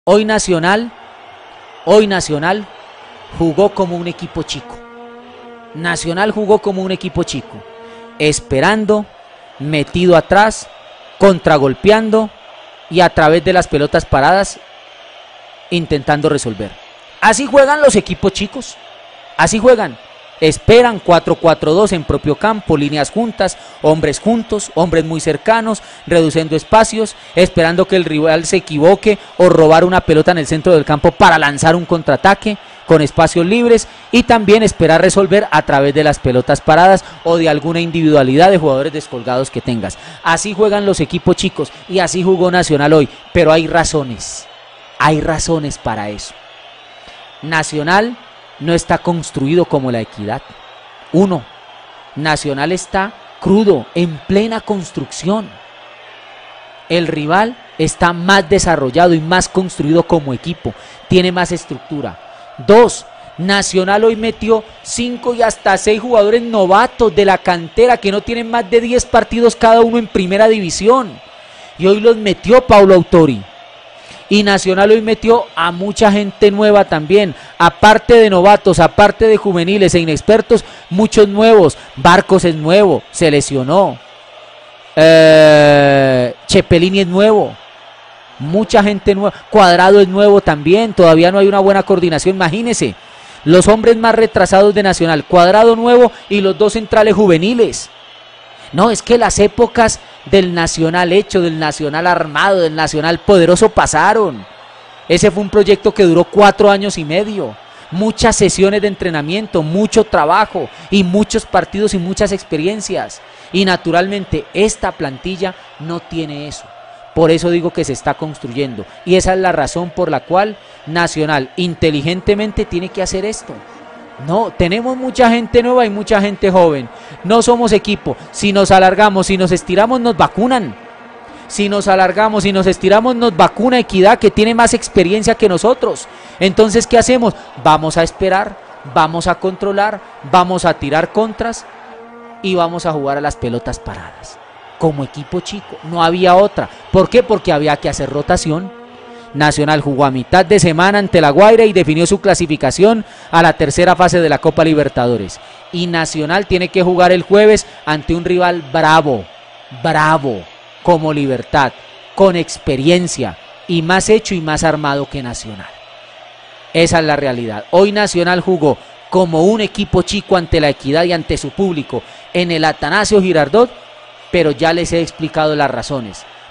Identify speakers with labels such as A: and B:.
A: Hoy Nacional jugó como un equipo chico. Nacional jugó como un equipo chico, esperando, metido atrás, contragolpeando y a través de las pelotas paradas intentando resolver. Así juegan los equipos chicos, así juegan. Esperan 4-4-2 en propio campo, líneas juntas, hombres juntos, hombres muy cercanos, reduciendo espacios, esperando que el rival se equivoque o robar una pelota en el centro del campo para lanzar un contraataque con espacios libres, y también esperar resolver a través de las pelotas paradas o de alguna individualidad de jugadores descolgados que tengas. Así juegan los equipos chicos y así jugó Nacional hoy, pero hay razones para eso. Nacional no está construido como la Equidad. Nacional está crudo, en plena construcción. El rival está más desarrollado y más construido como equipo, tiene más estructura. 2, Nacional hoy metió 5 y hasta 6 jugadores novatos de la cantera que no tienen más de 10 partidos cada uno en primera división. Y hoy los metió Paulo Autori. Y Nacional hoy metió a mucha gente nueva también, aparte de novatos, aparte de juveniles e inexpertos, muchos nuevos. Barcos es nuevo, se lesionó. Chepelini es nuevo, mucha gente nueva. Cuadrado es nuevo también, todavía no hay una buena coordinación. Imagínense, los hombres más retrasados de Nacional, Cuadrado nuevo y los 2 centrales juveniles. No, es que las épocas del Nacional hecho, del Nacional armado, del Nacional poderoso pasaron. Ese fue un proyecto que duró 4 años y medio. Muchas sesiones de entrenamiento, mucho trabajo y muchos partidos y muchas experiencias. Y naturalmente esta plantilla no tiene eso. Por eso digo que se está construyendo. Y esa es la razón por la cual Nacional inteligentemente tiene que hacer esto. No, tenemos mucha gente nueva y mucha gente joven. No somos equipo. Si nos alargamos, si nos estiramos, nos vacunan. Si nos alargamos, si nos estiramos, nos vacuna Equidad, que tiene más experiencia que nosotros. Entonces, ¿qué hacemos? Vamos a esperar, vamos a controlar, vamos a tirar contras y vamos a jugar a las pelotas paradas. Como equipo chico, no había otra. ¿Por qué? Porque había que hacer rotación. Nacional jugó a mitad de semana ante La Guaira y definió su clasificación a la tercera fase de la Copa Libertadores. Y Nacional tiene que jugar el jueves ante un rival bravo, como Libertad, con experiencia y más hecho y más armado que Nacional. Esa es la realidad. Hoy Nacional jugó como un equipo chico ante la Equidad y ante su público en el Atanasio Girardot, pero ya les he explicado las razones.